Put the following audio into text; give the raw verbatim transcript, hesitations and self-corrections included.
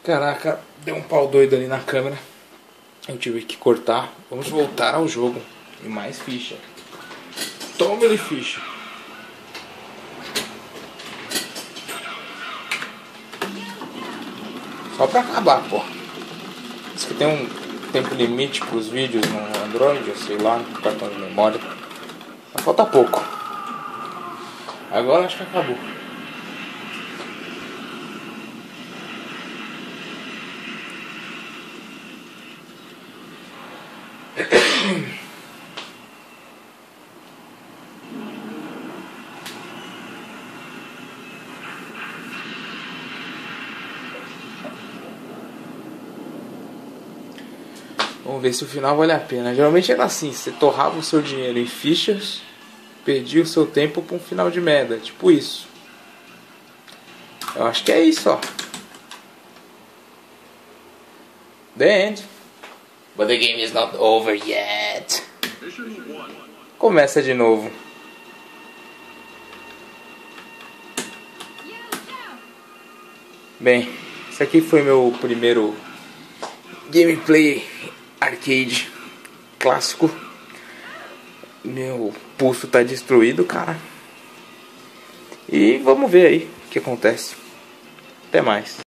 Caraca, deu um pau doido ali na câmera. Eu tive que cortar. Vamos voltar ao jogo. E mais ficha. Toma ele ficha. Só pra acabar, pô. Diz que tem um tempo limite pros vídeos no Android, sei lá, no cartão de memória. Mas falta pouco. Agora acho que acabou. Vamos ver se o final vale a pena. Geralmente era assim, você torrava o seu dinheiro em fichas, perdia o seu tempo pra um final de merda, tipo isso. Eu acho que é isso, ó. The end. But the game is not over yet. Começa de novo. Bem, esse aqui foi meu primeiro gameplay arcade clássico. Meu pulso tá destruído, cara. E vamos ver aí o que acontece. Até mais.